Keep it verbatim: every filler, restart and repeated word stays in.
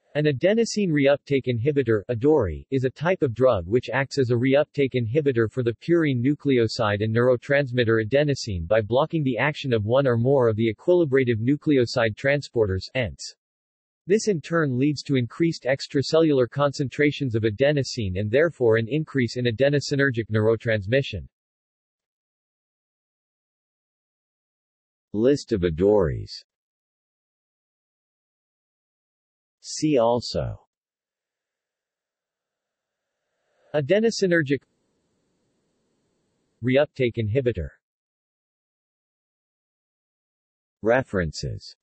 An adenosine reuptake inhibitor (A D O R I) is a type of drug which acts as a reuptake inhibitor for the purine nucleoside and neurotransmitter adenosine by blocking the action of one or more of the equilibrative nucleoside transporters (E N Ts). This in turn leads to increased extracellular concentrations of adenosine and therefore an increase in adenosinergic neurotransmission. List of A D O R Is. See also: adenosinergic reuptake inhibitor. References